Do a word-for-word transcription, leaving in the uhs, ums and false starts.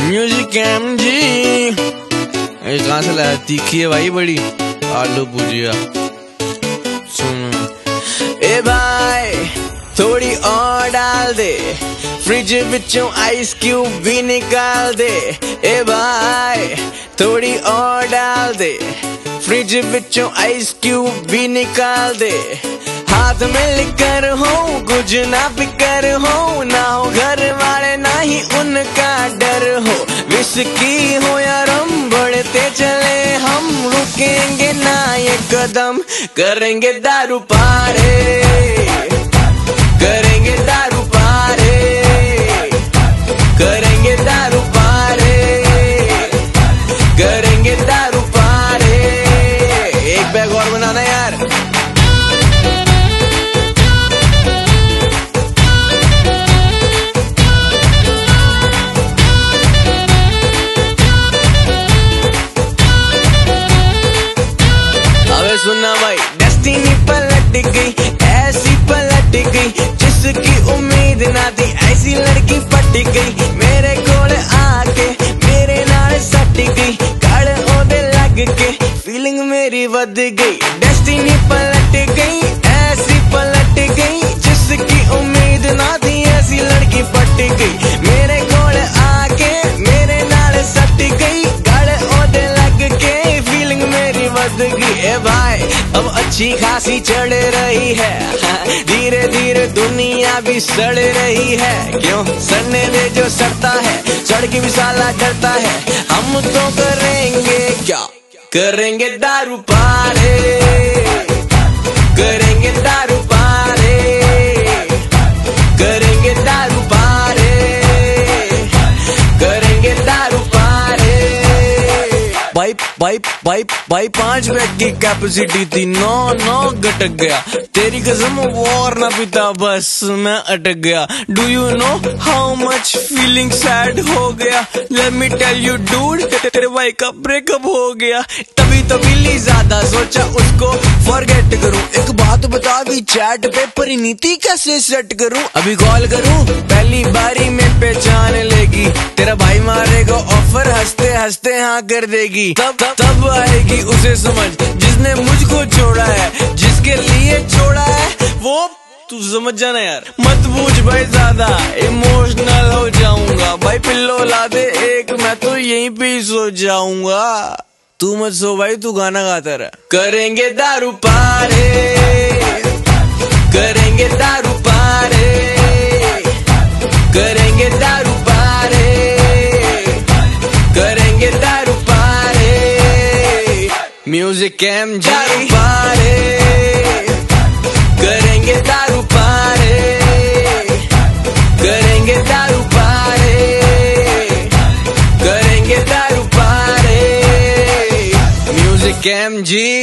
Music M G कहाँ से लाया? तीखी है भाई बड़ी। आलू भुजिया सुन। ए भाई थोड़ी और डाल दे, फ्रिज विचों आइस क्यूब भी निकाल दे। ए भाई थोड़ी और डाल दे, फ्रिज विचों आइस क्यूब भी निकाल दे। हाथ में लिकर हो कुछ ना फिकर हो, ना हो घर वाले ना ही उनका डर हो। विस्की हो या रम बढ़ते चले हम, रुकेंगे ना ये कदम, करेंगे दारू पारे, करेंगे दारू पारे, करेंगे दारू पारे, करेंगे दारू पारे। एक बैग और बनाना यार। सुनना भाई, डेस्टिनी पलट गई, ऐसी पलट गई, जिसकी उम्मीद ना थी ऐसी लड़की पट गई। मेरे कोल आके मेरे नाल सट गई, कड़ ओदे लग के फीलिंग मेरी वध गई। डेस्टिनी पलट गई, ऐसी पलट गई, जिसकी उम्मीद ना थी ऐसी लड़की पट गई। मेरे कोल आके मेरे नाल सट गई, कड़ ओदे लग के फीलिंग मेरी वध गई। ए भाई अब अच्छी खासी चढ़ रही है, धीरे धीरे दुनिया भी सड़ रही है। क्यों सड़ने दे जो सड़ता है, सड़ के भी साला डरता है। हम तो करेंगे क्या, करेंगे दारू पारे, करेंगे दारू पारे, करेंगे दारू पारे, करेंगे दारू पारे। भाई भाई भाई भाई पांच बैग की कैपेसिटी थी, नौ नौ घटक गया। तेरी कसम वो और ना पीता बस मैं अटक गया। Do you know how much feeling sad हो गया? Let me tell you dude, तेरे भाई का ब्रेकअप हो गया। तभी तो मिली ज्यादा सोचा उसको फॉरगेट करूं। एक बात बता भी चैट पे परिणीति कैसे सेट करूं? अभी कॉल करूं पहली बारी में पहचान लेगी। तेरा भाई मारेगा ऑफर, हंसते हंसते हाँ कर देगी। तब तब आएगी उसे समझ जिसने मुझको छोड़ा है, जिसके लिए छोड़ा है वो तू समझ जाना यार। मत पूछ भाई ज्यादा, इमोशनल हो जाऊंगा। भाई पिल्लो ला दे एक, मैं तो यहीं पे ही सो जाऊंगा। तू मत सो भाई, तू गाना गाता रहा। करेंगे दारू पारे, करेंगे दारू पारे, करेंगे दारू पारे, करेंगे दारू पारे। म्यूजिक एम जी दारू पारे, करेंगे दारू पारे, करेंगे दारू पारे, करेंगे दारू पारे। Music M G